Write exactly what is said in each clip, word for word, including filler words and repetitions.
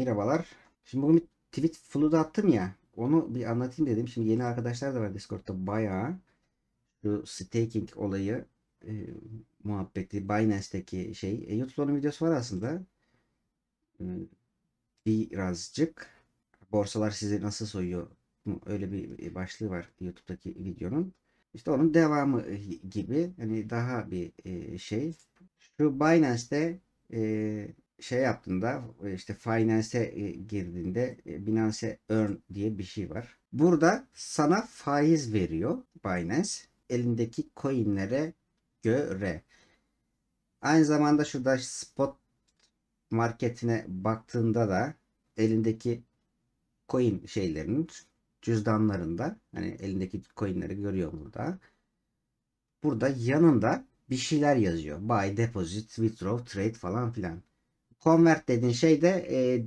Merhabalar. Şimdi bugün bir tweet flood'u attım ya. Onu bir anlatayım dedim. Şimdi yeni arkadaşlar da var Discord'da bayağı. Şu staking olayı e, muhabbeti Binance'deki şey. E, YouTube'da onun videosu var aslında. E, birazcık. Borsalar sizi nasıl soyuyor? Öyle bir başlığı var YouTube'daki videonun. İşte onun devamı gibi. Hani daha bir e, şey. Şu Binance'te e, şey yaptığında işte Finance'e e, girdiğinde e, Binance Earn diye bir şey var. Burada sana faiz veriyor Binance elindeki coinlere göre. Aynı zamanda şurada spot marketine baktığında da elindeki coin şeylerinin cüzdanlarında hani elindeki coinleri görüyor burada. Burada yanında bir şeyler yazıyor. Buy, deposit, withdraw, trade falan filan. Convert dediğin şey de e,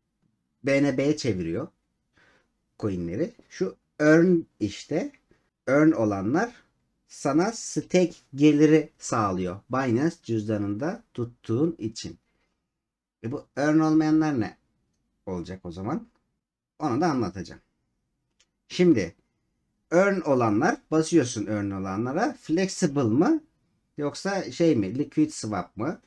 B N B'ye çeviriyor coinleri. Şu earn işte earn olanlar sana stake geliri sağlıyor. Binance cüzdanında tuttuğun için. E bu earn olmayanlar ne olacak o zaman? Onu da anlatacağım. Şimdi earn olanlar basıyorsun earn olanlara flexible mı yoksa şey mi liquid swap mı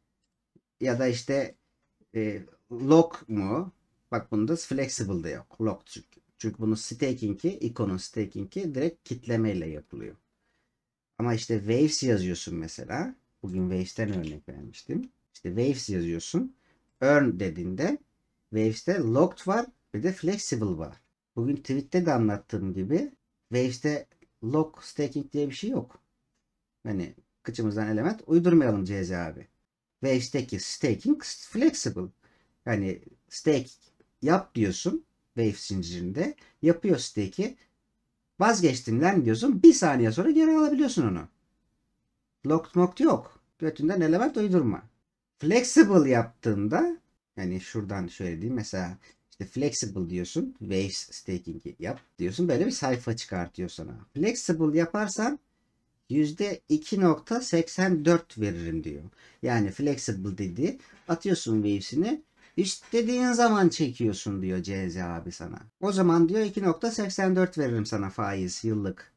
ya da işte e, lock mu? Bak bunda flexible de yok. Lock çünkü. Çünkü bunun staking'i, ikonun staking'i direkt kitlemeyle yapılıyor. Ama işte Waves yazıyorsun mesela. Bugün Waves'ten örnek vermiştim. İşte Waves yazıyorsun. Earn dediğinde Waves'te locked var bir de flexible var. Bugün tweet'te de anlattığım gibi Waves'te lock staking diye bir şey yok. Hani kıçımızdan element uydurmayalım C Z abi. Waves'teki staking flexible. Yani stake yap diyorsun Wave zincirinde. Yapıyor stake'i. Vazgeçtin lan diyorsun. Bir saniye sonra geri alabiliyorsun onu. Locked mocked yok. Götünden element uydurma. Flexible yaptığında yani şuradan şöyle diyeyim. Mesela işte flexible diyorsun. Waves staking'i yap diyorsun. Böyle bir sayfa çıkartıyor sana. Flexible yaparsan yüzde iki nokta seksen dört veririm diyor. Yani flexible dedi. Atıyorsun waves'ini. İstediğin zaman çekiyorsun diyor C Z abi sana. O zaman diyor iki nokta seksen dört veririm sana faiz yıllık.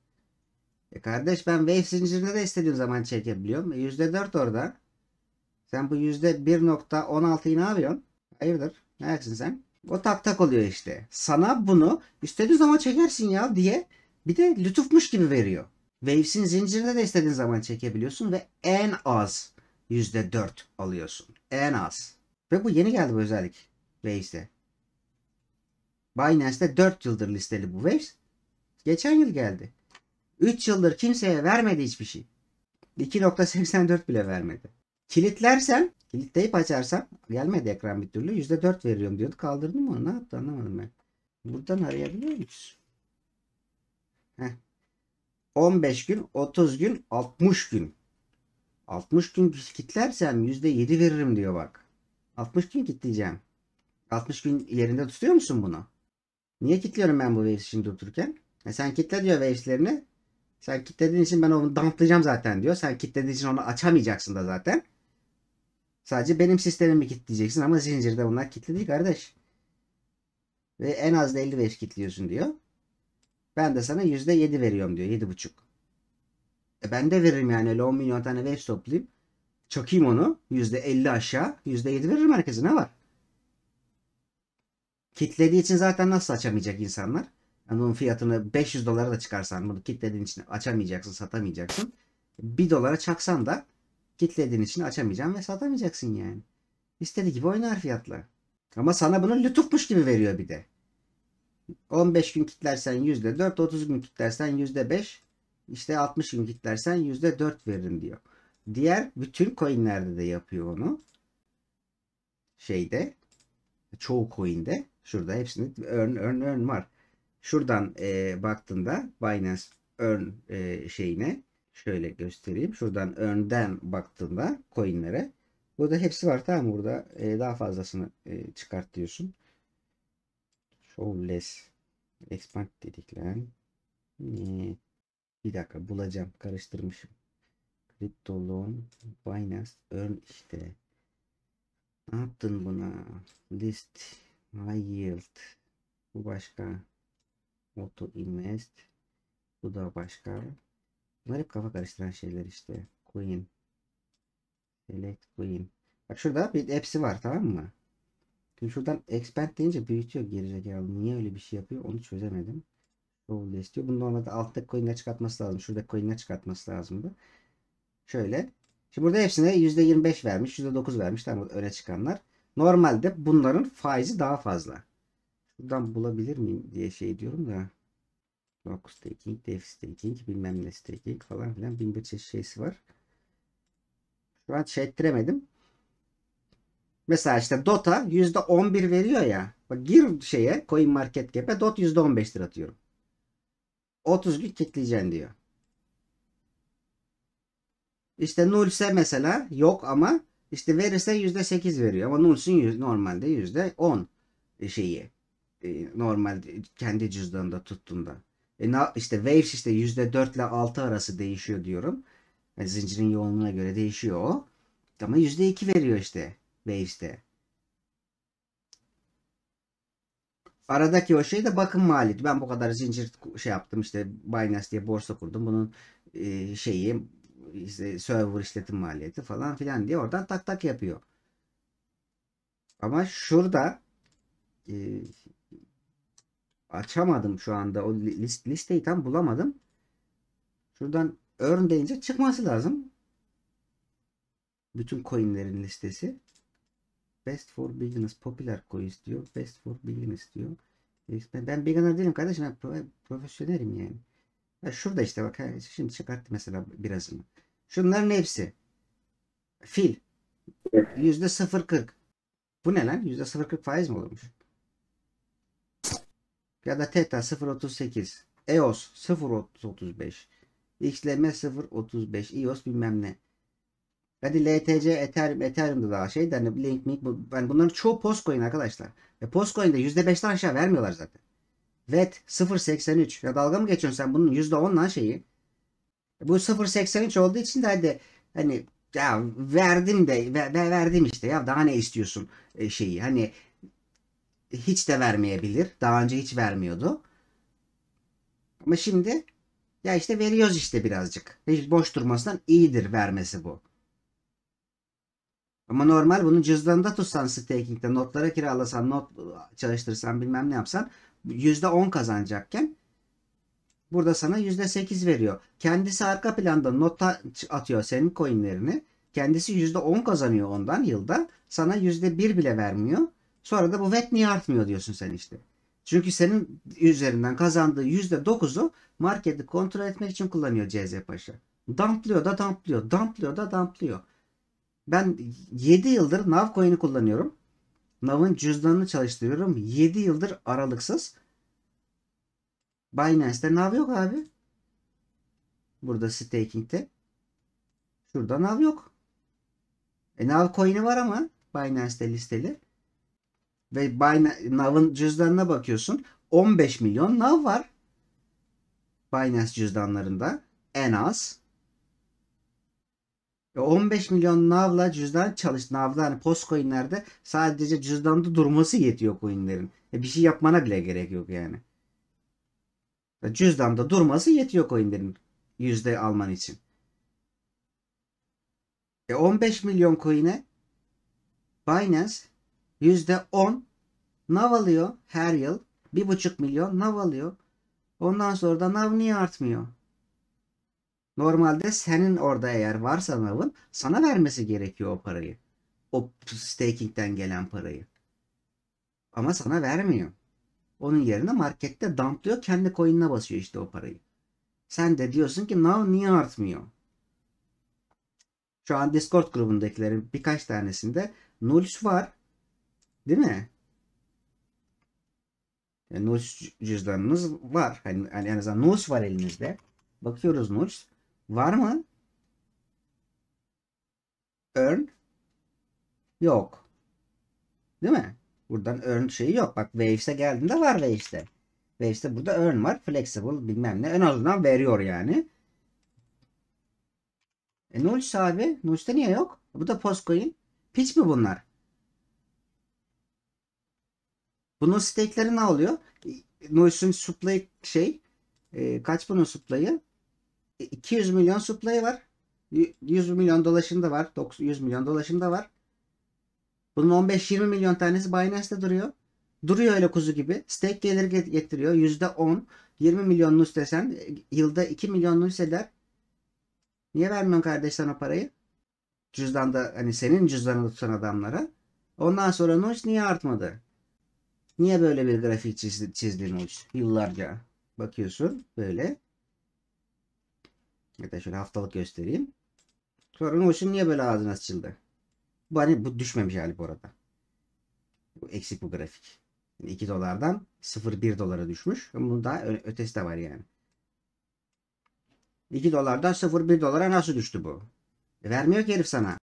E kardeş ben wave zincirinde de istediğim zaman çekebiliyorum. E yüzde dört orada. Sen bu yüzde bir nokta on altıyı ne yapıyorsun? Hayırdır? Ne yapıyorsun sen? O tak tak oluyor işte. Sana bunu istediğin zaman çekersin ya diye bir de lütufmuş gibi veriyor. Waves'in zincirinde de istediğin zaman çekebiliyorsun ve en az yüzde dört alıyorsun. En az. Ve bu yeni geldi bu özellik Waves'te. Binance'te dört yıldır listeli bu Waves. Geçen yıl geldi. üç yıldır kimseye vermedi hiçbir şey. iki nokta seksen dört bile vermedi. Kilitlersen, kilitleyip açarsan gelmedi ekran bir türlü. yüzde dört veriyorum diyordu. Kaldırdım mı? Ne yaptı anlamadım ben. Buradan arayabiliyor muyuz? Heh. on beş gün, otuz gün, altmış gün. altmış gün kitlersem yüzde yedi veririm diyor bak. altmış gün kitleyeceğim. altmış gün yerinde tutuyor musun bunu? Niye kitliyorum ben bu Waves için dururken? E sen kitle diyor Waves'lerini. Sen kitlediğin için ben onu dumplayacağım zaten diyor. Sen kitlediğin için onu açamayacaksın da zaten. Sadece benim sistemimi kitleyeceksin ama zincirde bunlar kilitli değil kardeş. Ve en az da elli Waves kilitliyorsun diyor. Ben de sana yüzde yedi veriyorum diyor. yedi buçuk. E ben de veririm yani öyle on milyon tane Waves toplayayım. Çakayım onu. yüzde elli aşağı. yüzde yedi veririm herkese ne var? Kitlediği için zaten nasıl açamayacak insanlar? Yani bunun fiyatını beş yüz dolara da çıkarsan bunu kitlediğin için açamayacaksın, satamayacaksın. bir dolara çaksan da kitlediğin için açamayacaksın ve satamayacaksın yani. İstediği gibi oynar fiyatla. Ama sana bunu lütufmuş gibi veriyor bir de. on beş gün kitlersen yüzde dört, otuz gün kitlersen yüzde beş, işte altmış gün kitlersen yüzde dört veririm diyor. Diğer bütün coinlerde de yapıyor onu. Şeyde, çoğu coin'de. Şurada hepsinde earn earn earn var. Şuradan e, baktığında Binance Earn e, şeyine şöyle göstereyim. Şuradan Earn'den baktığında coinlere burada hepsi var tamam burada e, daha fazlasını e, çıkart diyorsun. Show less expand dedik lan. E, bir dakika bulacağım. Karıştırmışım. Crypto loan Binance Earn işte. Ne yaptın buna? List High yield. Bu başka. Auto invest. Bu da başka. Bunlar hep kafa karıştıran şeyler işte. Coin. Select coin. Bak şurada bir hepsi var, tamam mı? Şimdi şuradan expand deyince büyütüyor gerizekalı. Niye öyle bir şey yapıyor onu çözemedim. Show list diyor. Bunu normalde alttaki coin'ler çıkartması lazım. Şurada coin'ler çıkartması lazımdı. Şöyle. Şimdi burada hepsine yüzde yirmi beş vermiş. yüzde dokuz vermiş. Tamam, öne çıkanlar. Normalde bunların faizi daha fazla. Şuradan bulabilir miyim diye şey diyorum da. Block staking, def staking, bilmem ne staking falan filan bin bir çeşit şeysi var. Şu an şey ettiremedim. Mesela işte Dota yüzde on bir veriyor ya. Bak gir şeye CoinMarketCap'e Dot yüzde on beştir atıyorum. otuz gün kilitleyeceksin diyor. İşte Nulse mesela yok ama işte verirse yüzde sekiz veriyor. Ama Nuls'ün normalde yüzde on şeyi. E, normal kendi cüzdanında tuttuğunda. E, işte Waves işte yüzde dört ile altı arası değişiyor diyorum. Yani zincirin yoğunluğuna göre değişiyor o. Ama yüzde iki veriyor işte Waves'te. Aradaki o şey de bakım maliyeti. Ben bu kadar zincir şey yaptım işte Binance diye borsa kurdum. Bunun e, şeyi işte server işletim maliyeti falan filan diye oradan tak tak yapıyor. Ama şurada e, açamadım şu anda. O list, listeyi tam bulamadım. Şuradan earn deyince çıkması lazım. Bütün coinlerin listesi. Best for beginners, popular coins diyor. Best for beginners diyor. Ben, ben beginner değilim kardeşim. Ben pro- profesyonelim yani. Ya şurada işte bak. Şimdi çıkarttı mesela birazını. Şunların hepsi. Fil. yüzde sıfır virgül kırk. Bu ne lan? yüzde sıfır virgül kırk faiz mi olmuş? Ya da Theta sıfır virgül otuz sekiz. E O S sıfır virgül otuz beş. X L M sıfır virgül otuz beş. I O S bilmem ne. Hadi L T C, Ethereum, Ethereum'da daha şey. Yani Link, Link, bu, yani bunların çoğu Postcoin arkadaşlar. Ve Postcoin'de yüzde beşten aşağı vermiyorlar zaten. V E T sıfır virgül seksen üç. Ya dalga mı geçiyorsun sen bunun yüzde onla şeyi? Bu sıfır virgül seksen üç olduğu için de hadi hani ya verdim de ver, verdim işte ya daha ne istiyorsun e, şeyi hani hiç de vermeyebilir. Daha önce hiç vermiyordu. Ama şimdi ya işte veriyoruz işte birazcık. Hiç boş durmasından iyidir vermesi bu. Ama normal bunun cüzdanında tutsan staking'de notlara kiralasan not çalıştırsan bilmem ne yapsan yüzde on kazanacakken burada sana yüzde sekiz veriyor. Kendisi arka planda nota atıyor senin coinlerini. Kendisi yüzde on kazanıyor ondan yılda. Sana yüzde bir bile vermiyor. Sonra da bu V E T niye artmıyor diyorsun sen işte. Çünkü senin üzerinden kazandığı yüzde dokuzu marketi kontrol etmek için kullanıyor C Z Paşa. Dumplıyor da dumplıyor, dumplıyor da dumplıyor. Ben yedi yıldır Nav coin'i kullanıyorum. Nav'ın cüzdanını çalıştırıyorum. yedi yıldır aralıksız. Binance'te Nav yok abi. Burada staking'te. Şurada Nav yok. E, Nav coin'i var ama Binance'te listeli. Ve Nav'ın cüzdanına bakıyorsun. on beş milyon Nav var. Binance cüzdanlarında. En az. E, on beş milyon Nav'la cüzdan çalış. Nav'da hani postcoin'lerde sadece cüzdanda durması yetiyor coin'lerin. E, bir şey yapmana bile gerek yok yani. E, cüzdanda durması yetiyor coin'lerin. Yüzde alman için. E, on beş milyon coin'e Binance yüzde on Nav alıyor her yıl. Bir buçuk milyon Nav alıyor. Ondan sonra da Nav niye artmıyor? Normalde senin orada eğer varsa Nav'ın sana vermesi gerekiyor o parayı. O staking'den gelen parayı. Ama sana vermiyor. Onun yerine markette dumplıyor, kendi coin'ine basıyor işte o parayı. Sen de diyorsun ki Nav niye artmıyor? Şu an Discord grubundakilerin birkaç tanesinde Nulls var. Değil mi? Yani Nulls cüzdanınız var. Hani, hani en azından Nulls var elinizde. Bakıyoruz Nulls. Var mı? Earn yok. Değil mi? Buradan earn şeyi yok. Bak Waves'e geldiğinde var Waves'te. Waves'te burada earn var. Flexible bilmem ne. En azından veriyor yani. E Nulls abi. Nulls'te niye yok? Bu da Postcoin. Piç mi bunlar? Bunun stake'leri ne oluyor? Noise'un supply şey e, kaç bunun supply'ı? E, iki yüz milyon supply'ı var. yüz milyon dolaşımda var. yüz milyon dolaşımda var. Bunun on beş yirmi milyon tanesi Binance'te duruyor. Duruyor öyle kuzu gibi. Stake gelir getiriyor. yüzde on. yirmi milyon nus desen yılda iki milyon nus eder. Niye vermiyorsun kardeş sen o parayı? Cüzdanda hani senin cüzdanını tutan adamlara. Ondan sonra nus niye artmadı? Niye böyle bir grafik çizdi, çizdi nus? Yıllarca. Bakıyorsun böyle. Ya da şöyle haftalık göstereyim. Sonra nus'un niye böyle ağzına açıldı? Bu hani bu düşmemiş hali bu arada. Bu eksik bu grafik. Yani iki dolardan sıfır virgül bir dolara düşmüş. Ama bunun daha ötesi de var yani. iki dolardan sıfır virgül bir dolara nasıl düştü bu? E vermiyor ki herif sana.